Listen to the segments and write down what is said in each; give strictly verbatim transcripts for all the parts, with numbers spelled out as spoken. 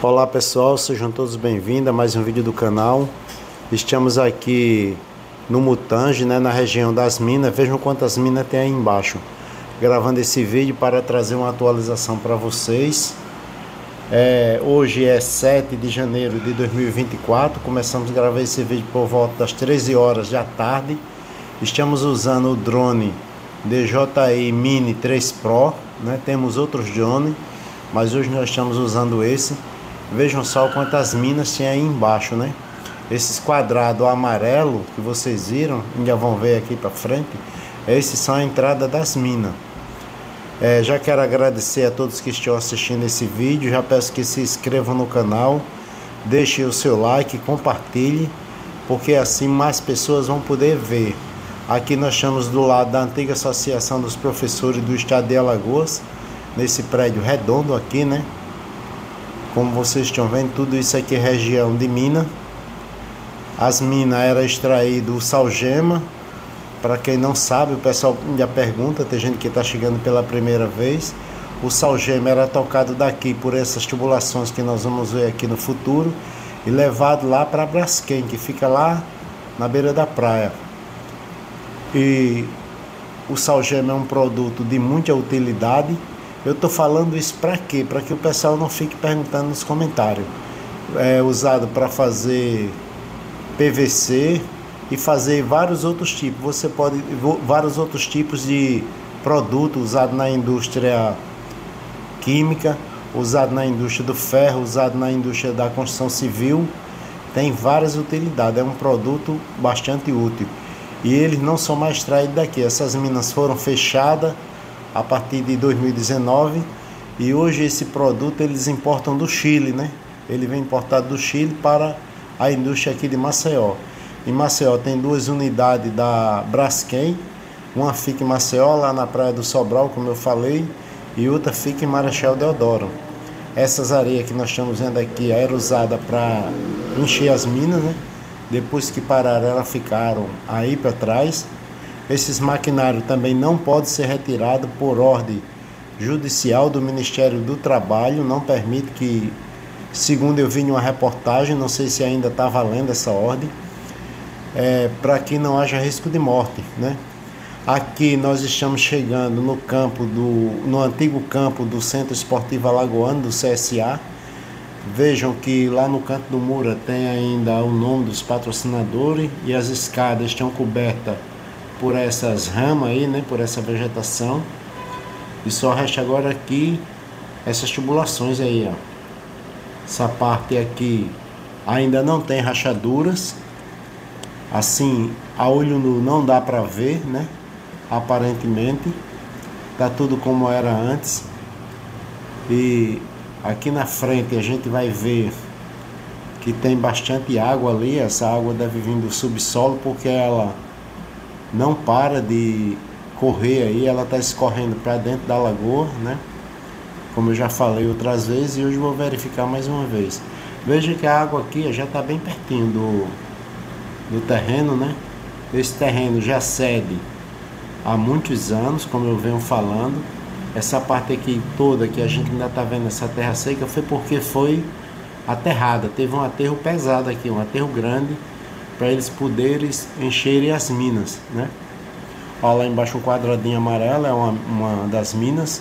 Olá pessoal, sejam todos bem-vindos a mais um vídeo do canal. Estamos aqui no Mutange, né, na região das minas. Vejam quantas minas tem aí embaixo. Gravando esse vídeo para trazer uma atualização para vocês. É, hoje é sete de janeiro de dois mil e vinte e quatro. Começamos a gravar esse vídeo por volta das treze horas da tarde. Estamos usando o drone D J I Mini três Pro, né? Temos outros drones, mas hoje nós estamos usando esse. Vejam só quantas minas tem aí embaixo, né? Esses quadrados amarelo que vocês viram, ainda vão ver aqui para frente, esses são a entrada das minas. É, já quero agradecer a todos que estão assistindo esse vídeo. Já peço que se inscrevam no canal, deixem o seu like, compartilhe, porque assim mais pessoas vão poder ver. Aqui nós estamos do lado da antiga Associação dos Professores do Estado de Alagoas, nesse prédio redondo aqui, né? Como vocês estão vendo, tudo isso aqui é região de mina. As minas eram extraído o salgema. Para quem não sabe, o pessoal ainda pergunta, tem gente que está chegando pela primeira vez. O salgema era tocado daqui por essas tubulações que nós vamos ver aqui no futuro e levado lá para Braskem, que fica lá na beira da praia. E o salgema é um produto de muita utilidade. Eu estou falando isso para quê? Para que o pessoal não fique perguntando nos comentários. É usado para fazer P V C e fazer vários outros tipos. Você pode vários outros tipos de produto usado na indústria química, usado na indústria do ferro, usado na indústria da construção civil. Tem várias utilidades. É um produto bastante útil. E eles não são mais extraídos daqui. Essas minas foram fechadas a partir de dois mil e dezenove, e hoje esse produto eles importam do Chile, né? Ele vem importado do Chile para a indústria aqui de Maceió. Em Maceió tem duas unidades da Braskem, uma fica em Maceió, lá na Praia do Sobral, como eu falei, e outra fica em Marechal Deodoro. Essas areias que nós estamos vendo aqui era usada para encher as minas, né? Depois que pararam, elas ficaram aí para trás. Esses maquinários também não podem ser retirados por ordem judicial do Ministério do Trabalho. Não permite que, segundo eu vi em uma reportagem, não sei se ainda está valendo essa ordem, é, para que não haja risco de morte, né? Aqui nós estamos chegando no campo do, no antigo campo do Centro Esportivo Alagoano, do C S A. Vejam que lá no canto do muro tem ainda o nome dos patrocinadores e as escadas estão cobertas por essas ramas aí, né, por essa vegetação, e só resta agora aqui essas tubulações aí, ó. Essa parte aqui ainda não tem rachaduras, assim a olho nu não dá para ver, né? Aparentemente tá tudo como era antes. E aqui na frente a gente vai ver que tem bastante água ali. Essa água deve vir do subsolo, porque ela não para de correr aí, ela está escorrendo para dentro da lagoa, né? Como eu já falei outras vezes, e hoje vou verificar mais uma vez. Veja que a água aqui já está bem pertinho do, do terreno, né? Esse terreno já cede há muitos anos, como eu venho falando. Essa parte aqui toda que a gente ainda está vendo, essa terra seca, foi porque foi aterrada. Teve um aterro pesado aqui, um aterro grande, para eles poderem encherem as minas, né? Olha lá embaixo um quadradinho amarelo, é uma, uma das minas.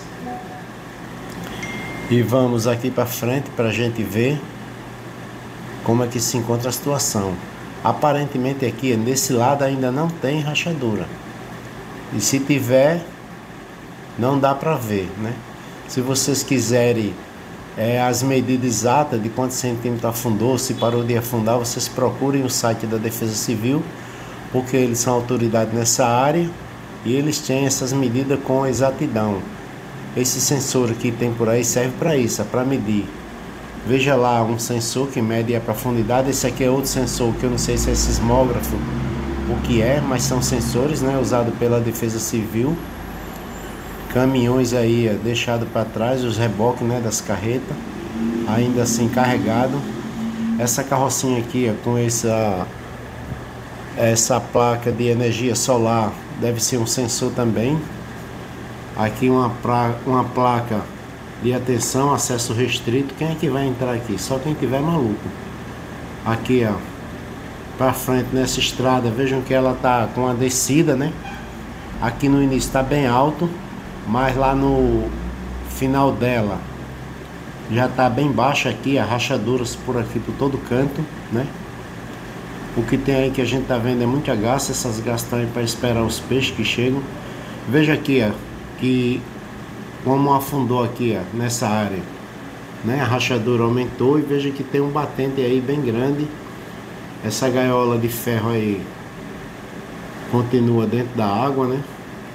E vamos aqui para frente para a gente ver como é que se encontra a situação. Aparentemente aqui, nesse lado ainda não tem rachadura. E se tiver, não dá para ver, né? Se vocês quiserem É, as medidas exatas de quantos centímetros afundou, se parou de afundar, vocês procurem o site da Defesa Civil, porque eles são autoridade nessa área e eles têm essas medidas com exatidão. Esse sensor que tem por aí serve para isso, é para medir. Veja lá um sensor que mede a profundidade. Esse aqui é outro sensor que eu não sei se é sismógrafo, o que é, mas são sensores, né, usados pela Defesa Civil. Caminhões aí deixados para trás, os reboques, né, das carretas, ainda assim carregado. Essa carrocinha aqui, ó, com essa essa placa de energia solar, deve ser um sensor também. Aqui uma, pra, uma placa de atenção, acesso restrito. Quem é que vai entrar aqui? Só quem tiver maluco. Aqui, ó, pra frente nessa estrada, vejam que ela tá com a descida, né? Aqui no início tá bem alto, mas lá no final dela já tá bem baixa aqui, as rachaduras por aqui por todo canto, né? O que tem aí que a gente tá vendo é muita garça, essas garças estão aí para esperar os peixes que chegam. Veja aqui, ó, que como afundou aqui, ó, nessa área, né? A rachadura aumentou e veja que tem um batente aí bem grande. Essa gaiola de ferro aí continua dentro da água, né?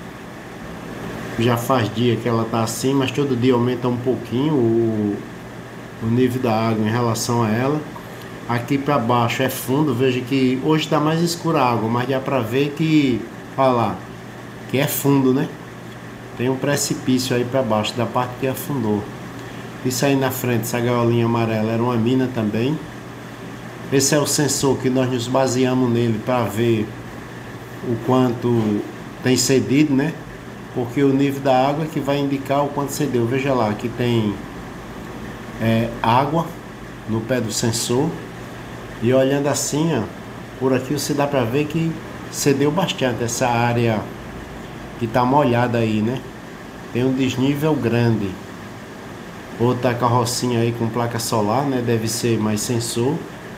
Já faz dia que ela tá assim, mas todo dia aumenta um pouquinho o, o nível da água em relação a ela. Aqui para baixo é fundo, veja que hoje está mais escura a água, mas dá para ver que, olha lá, que é fundo, né? Tem um precipício aí para baixo da parte que afundou. Isso aí na frente, essa gaiolinha amarela era uma mina também. Esse é o sensor que nós nos baseamos nele para ver o quanto tem cedido, né? Porque o nível da água é que vai indicar o quanto cedeu. Veja lá, aqui tem é, água no pé do sensor. E olhando assim, ó, por aqui você dá para ver que cedeu bastante essa área que tá molhada aí, né? Tem um desnível grande. Outra carrocinha aí com placa solar, né? Deve ser mais sensor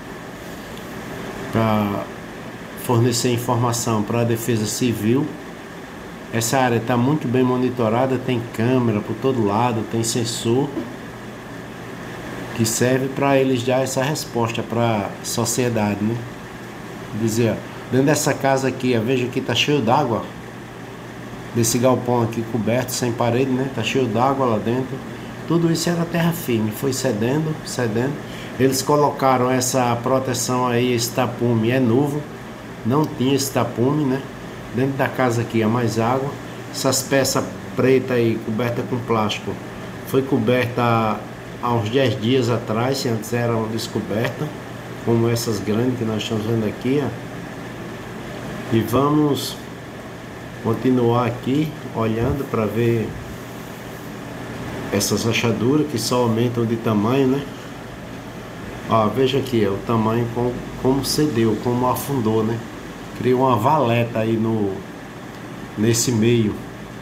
para fornecer informação para a Defesa Civil. Essa área está muito bem monitorada, tem câmera por todo lado, tem sensor que serve para eles dar essa resposta para a sociedade, né? Dizer, ó, dentro dessa casa aqui, ó, veja que tá cheio d'água, desse galpão aqui coberto, sem parede, né? Tá cheio d'água lá dentro. Tudo isso era terra firme, foi cedendo, cedendo. Eles colocaram essa proteção aí, esse tapume é novo, não tinha esse tapume, né? Dentro da casa aqui há mais água. Essas peças pretas aí, cobertas com plástico, foi coberta há uns dez dias atrás, se antes eram descobertas, como essas grandes que nós estamos vendo aqui, ó. E vamos continuar aqui, olhando para ver essas rachaduras que só aumentam de tamanho, né? Ó, veja aqui, ó, o tamanho como, como cedeu, como afundou, né? Criou uma valeta aí no nesse meio.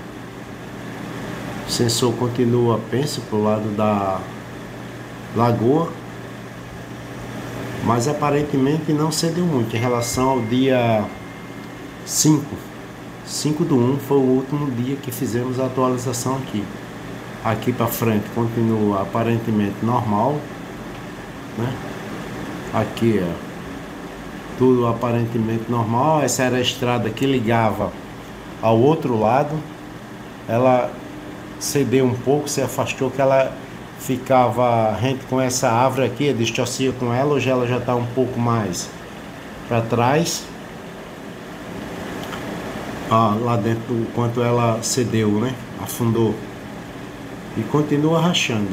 O sensor continua, penso, pro lado da lagoa, mas aparentemente não cedeu muito em relação ao dia cinco. cinco do um foi o último dia que fizemos a atualização aqui. Aqui para frente continua aparentemente normal, né? Aqui, ó, tudo aparentemente normal. Essa era a estrada que ligava ao outro lado. Ela cedeu um pouco, se afastou, que ela ficava rente com essa árvore aqui, distorcia com ela. Hoje ela já está um pouco mais para trás. Ah, lá dentro o quanto ela cedeu, né? Afundou e continua rachando.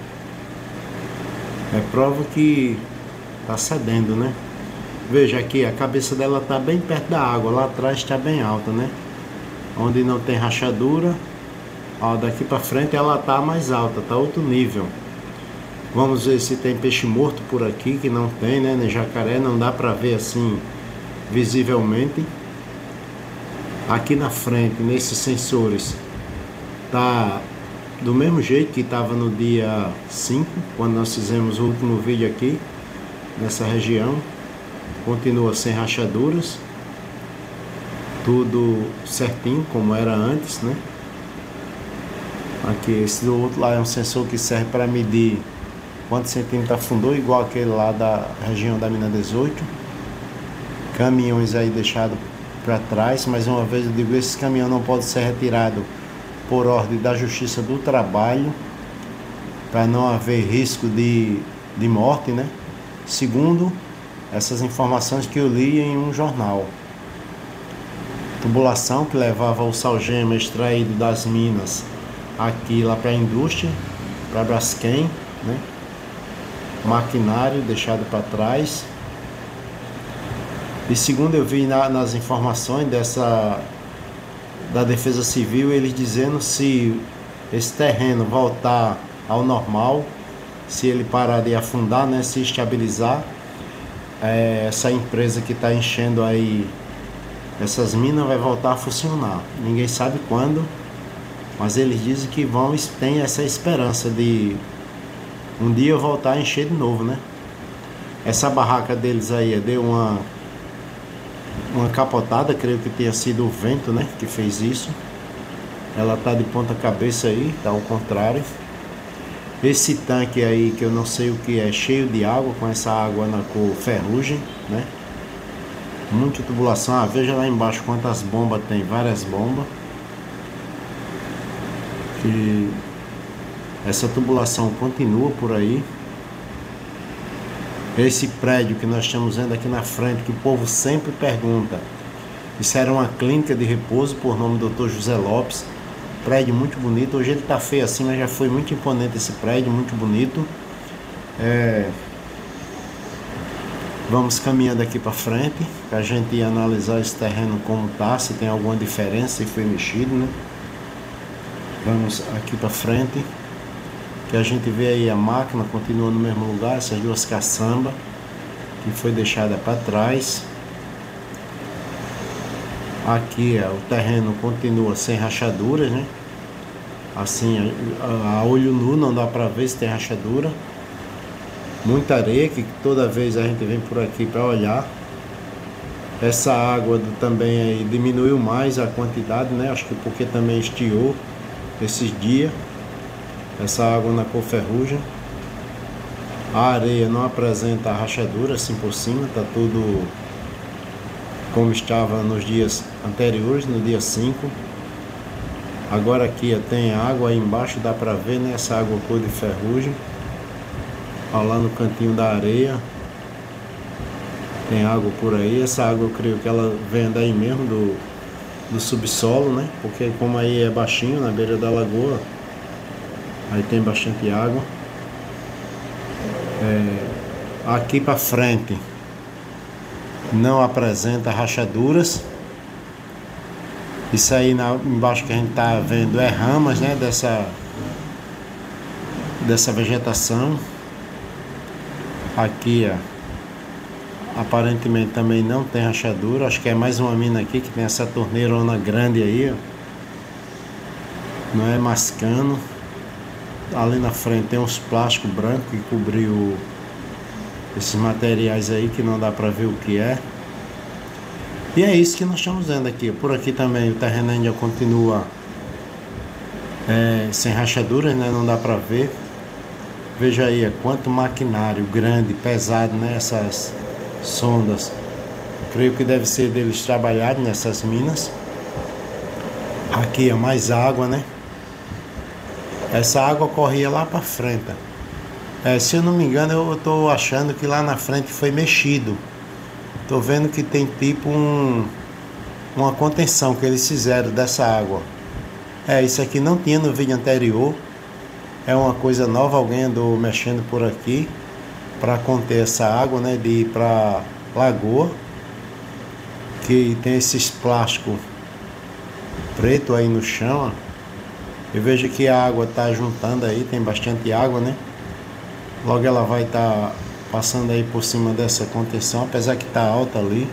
É prova que está cedendo, né? Veja aqui, a cabeça dela está bem perto da água, lá atrás está bem alta, né? Onde não tem rachadura, ó, daqui para frente ela está mais alta, está outro nível. Vamos ver se tem peixe morto por aqui, que não tem, né? No jacaré não dá para ver assim visivelmente. Aqui na frente, nesses sensores, tá do mesmo jeito que estava no dia cinco, quando nós fizemos o último vídeo aqui, nessa região. Continua sem rachaduras, tudo certinho como era antes, né? Aqui, esse do outro lá é um sensor que serve para medir quantos centímetros afundou, igual aquele lá da região da mina dezoito. Caminhões aí deixados para trás, mais uma vez eu digo, esse caminhão não pode ser retirado por ordem da Justiça do Trabalho, para não haver risco de, de morte, né? Segundo essas informações que eu li em um jornal. Tubulação que levava o salgema extraído das minas aqui lá para a indústria, para a Braskem, né? Maquinário deixado para trás. E segundo eu vi na, nas informações dessa da Defesa Civil, eles dizendo se esse terreno voltar ao normal. Se ele parar de afundar, né, se estabilizar, é, essa empresa que está enchendo aí essas minas vai voltar a funcionar. Ninguém sabe quando, mas eles dizem que vão, tem essa esperança de um dia voltar a encher de novo, né? Essa barraca deles aí deu uma uma capotada, creio que tenha sido o vento, né, que fez isso. Ela tá de ponta cabeça aí, tá ao contrário. Esse tanque aí, que eu não sei o que é, cheio de água, com essa água na cor ferrugem, né? Muita tubulação. Ah, veja lá embaixo quantas bombas tem, várias bombas. Que essa tubulação continua por aí. Esse prédio que nós estamos vendo aqui na frente, que o povo sempre pergunta, isso era uma clínica de repouso por nome do doutor José Lopes. Prédio muito bonito. Hoje ele tá feio assim, mas já foi muito imponente esse prédio, muito bonito. É... Vamos caminhando aqui para frente, para a gente analisar esse terreno como tá, se tem alguma diferença, se foi mexido, né? Vamos aqui para frente, que a gente vê aí a máquina continua no mesmo lugar, essas duas caçambas que foi deixada para trás. Aqui ó, o terreno continua sem rachaduras, né? Assim, a, a olho nu não dá para ver se tem rachadura. Muita areia, que toda vez a gente vem por aqui para olhar. Essa água do, também aí diminuiu mais a quantidade, né? Acho que porque também estiou esses dias. Essa água na cor ferrugem. A areia não apresenta rachadura assim por cima, tá tudo como estava nos dias anteriores, no dia cinco. Agora aqui ó, tem água aí embaixo, dá para ver, né? Essa água cor de ferrugem. Ó, lá no cantinho da areia tem água por aí. Essa água eu creio que ela vem daí mesmo do, do subsolo, né? Porque como aí é baixinho, na beira da lagoa, aí tem bastante água. É, aqui para frente não apresenta rachaduras. Isso aí na, embaixo que a gente está vendo é ramas, né, dessa, dessa vegetação. Aqui ó, aparentemente também não tem rachadura. Acho que é mais uma mina aqui que tem essa torneirona grande aí, ó. Não é mascano. Ali na frente tem uns plásticos brancos que cobriu esses materiais aí que não dá para ver o que é. E é isso que nós estamos vendo aqui. Por aqui também o terreno ainda continua é, sem rachaduras, né? Não dá para ver. Veja aí, quanto maquinário grande, pesado, né? Essas sondas. Creio que deve ser deles trabalharem nessas minas. Aqui é mais água, né? Essa água corria lá para frente. É, se eu não me engano, eu estou achando que lá na frente foi mexido. Tô vendo que tem tipo um, uma contenção que eles fizeram dessa água. É, isso aqui não tinha no vídeo anterior. É uma coisa nova, alguém andou mexendo por aqui para conter essa água, né, de ir para lagoa. Que tem esses plásticos preto aí no chão, ó. Eu vejo que a água tá juntando aí, tem bastante água, né? Logo ela vai estar tá passando aí por cima dessa contenção, apesar que tá alta ali.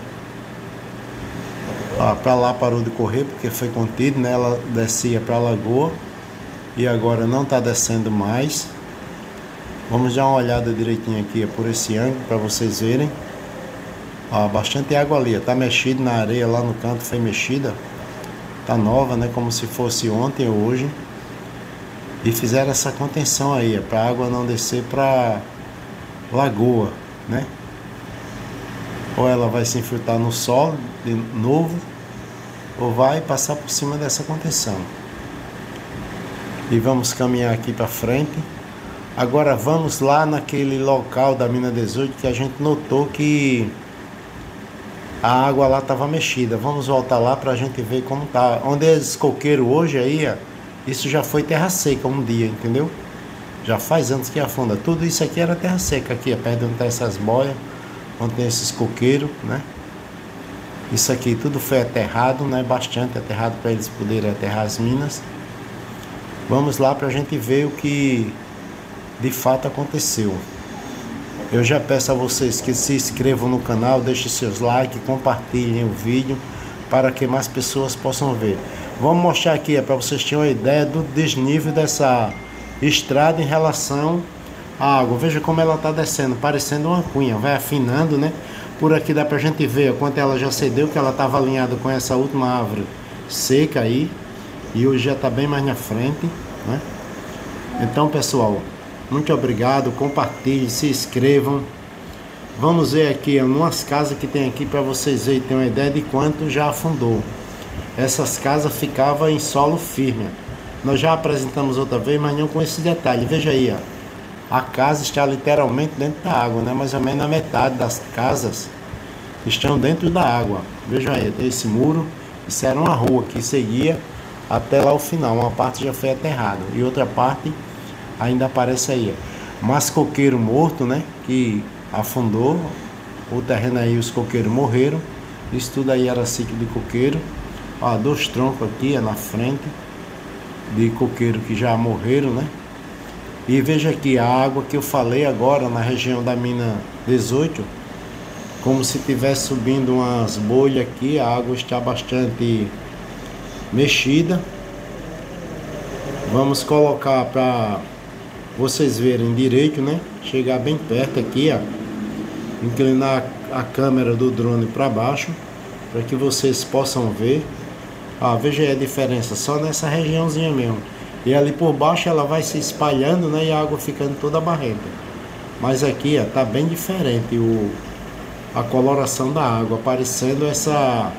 Ó, pra lá parou de correr porque foi contido, né? Ela descia pra lagoa e agora não tá descendo mais. Vamos dar uma olhada direitinho aqui, ó, por esse ângulo para vocês verem. Ó, bastante água ali, ó. Tá mexido na areia lá no canto, foi mexida. Tá nova, né? Como se fosse ontem ou hoje. E fizeram essa contenção aí, para a água não descer para lagoa, né? Ou ela vai se infiltrar no solo de novo, ou vai passar por cima dessa contenção. E vamos caminhar aqui para frente. Agora vamos lá naquele local da mina dezoito que a gente notou que a água lá estava mexida. Vamos voltar lá para a gente ver como tá. Onde é esse coqueiro hoje aí, ó, isso já foi terra seca um dia, entendeu? Já faz anos que afunda. Tudo isso aqui era terra seca aqui, ó, perto de onde tem essas boias, onde tem esses coqueiros, né? Isso aqui tudo foi aterrado, né? Bastante aterrado para eles poderem aterrar as minas. Vamos lá para a gente ver o que de fato aconteceu. Eu já peço a vocês que se inscrevam no canal, deixem seus likes, compartilhem o vídeo para que mais pessoas possam ver. Vamos mostrar aqui, é para vocês terem uma ideia do desnível dessa estrada em relação à água. Veja como ela está descendo, parecendo uma cunha, vai afinando, né? Por aqui dá para a gente ver quanto ela já cedeu, que ela estava alinhada com essa última árvore seca aí, e hoje já está bem mais na frente, né? Então, pessoal, muito obrigado, compartilhem, se inscrevam. Vamos ver aqui, umas casas que tem aqui para vocês verem, ter uma ideia de quanto já afundou. Essas casas ficavam em solo firme. Nós já apresentamos outra vez, mas não com esse detalhe. Veja aí, ó. A casa está literalmente dentro da água, né? Mais ou menos a metade das casas estão dentro da água. Veja aí, tem esse muro. Isso era uma rua que seguia até lá o final. Uma parte já foi aterrada e outra parte ainda aparece aí. Mas coqueiro morto, né? Que afundou o terreno aí, os coqueiros morreram. Isso tudo aí era ciclo de coqueiro. Ó, dois troncos aqui ó, na frente de coqueiro que já morreram, né? E veja aqui a água que eu falei agora na região da mina dezoito, como se tivesse subindo umas bolhas aqui. A água está bastante mexida. Vamos colocar para vocês verem direito, né? Chegar bem perto aqui, ó. Inclinar a câmera do drone para baixo, para que vocês possam ver. Ah, veja aí a diferença, só nessa regiãozinha mesmo. E ali por baixo ela vai se espalhando, né? E a água ficando toda barrenta. Mas aqui, ó, tá bem diferente o, a coloração da água, parecendo essa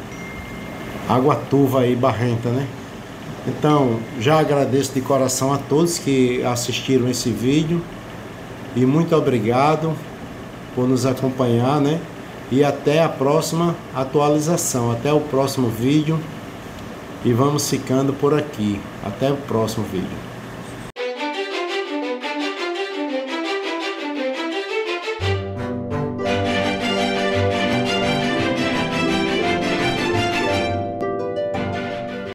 água turva aí, barrenta, né? Então, já agradeço de coração a todos que assistiram esse vídeo. E muito obrigado por nos acompanhar, né? E até a próxima atualização, até o próximo vídeo. E vamos ficando por aqui. Até o próximo vídeo.